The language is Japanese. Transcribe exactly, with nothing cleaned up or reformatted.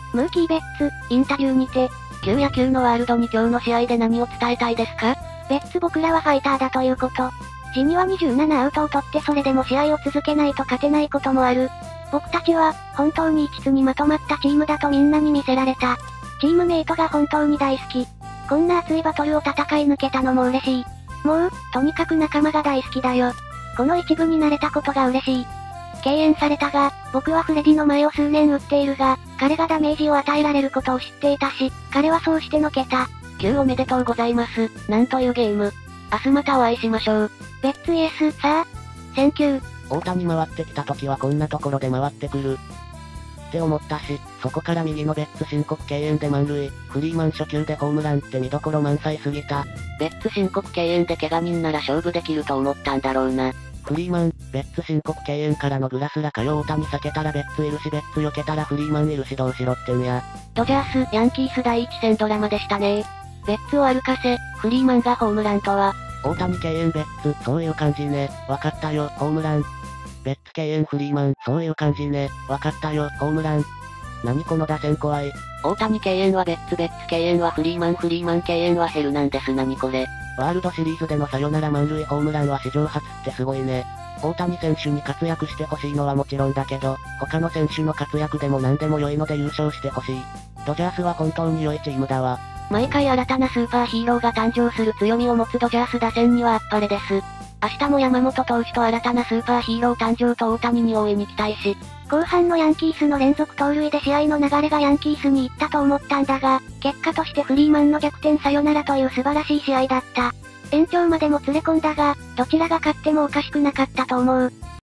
ムーキー・ベッツ、インタビューにて、 旧野球のワールドに今日の試合で何を伝えたいですか？ ベッツ僕らはファイターだということ。時にはにじゅうななアウトを取ってそれでも試合を続けないと勝てないこともある。僕たちは、本当に一つにまとまったチームだとみんなに見せられた。チームメイトが本当に大好き。こんな熱いバトルを戦い抜けたのも嬉しい。もう、とにかく仲間が大好きだよ。この一部になれたことが嬉しい。敬遠されたが、僕はフレディの前を数年打っているが、彼がダメージを与えられることを知っていたし、彼はそうしてのけた。 きゅうおめでとうございます。なんというゲーム。明日またお会いしましょう。 ベッツイエス、さあ。センキュー。 大谷回ってきた時はこんなところで回ってくる。って思ったし、そこから右のベッツ申告敬遠で満塁、フリーマン初球でホームランって見どころ満載すぎた。 ベッツ申告敬遠で怪我人なら勝負できると思ったんだろうな。 フリーマン、ベッツ申告敬遠からのグラスラかよ大谷避けたらベッツいるしベッツ避けたらフリーマンいるしどうしろってんや。 ドジャース、ヤンキース第一戦ドラマでしたね。ベッツを歩かせ、フリーマンがホームランとは。 大谷敬遠ベッツ、そういう感じね。わかったよ、ホームラン。ベッツ敬遠フリーマン、そういう感じね。わかったよ、ホームラン。何この打線怖い。 大谷敬遠はベッツベッツ敬遠はフリーマンフリーマン敬遠はヘルナンデス何これ。 ワールドシリーズでのサヨナラ満塁ホームランは史上初ってすごいね。大谷選手に活躍してほしいのはもちろんだけど、他の選手の活躍でも何でも良いので優勝してほしい。ドジャースは本当に良いチームだわ。 毎回新たなスーパーヒーローが誕生する強みを持つドジャース打線にはあっぱれです。明日も山本投手と新たなスーパーヒーロー誕生と大谷に応援に期待し、 後半のヤンキースの連続盗塁で試合の流れがヤンキースに行ったと思ったんだが、結果としてフリーマンの逆転サヨナラという素晴らしい試合だった。延長までも連れ込んだが、どちらが勝ってもおかしくなかったと思う。